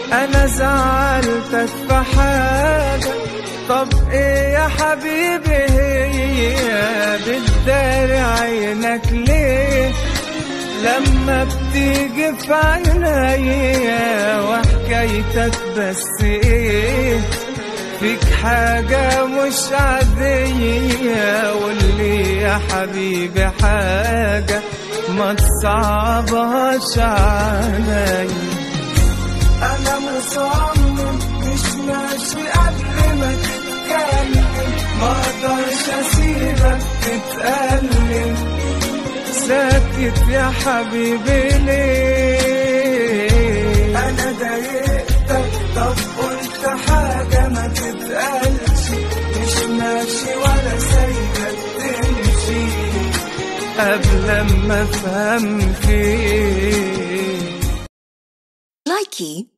انا زعلتك في حاجة؟ طب ايه يا حبيبي هي بتداري عينك ليه؟ لما بتيجي في عينيا وحكايتك بس ايه؟ فيك حاجة مش عادية، واللي يا حبيبي حاجة ما تصعبهاش عليا. أنا مصمم مش ماشي قبل ما تتكلم، ما اقدرش اسيبك تتألم. ساكت يا حبيبي ليه؟ أنا ضايقتك؟ طب قلت حاجة ما تتقالش، مش ماشي ولا سايبك تمشي قبل ما افهم فيك. لايكي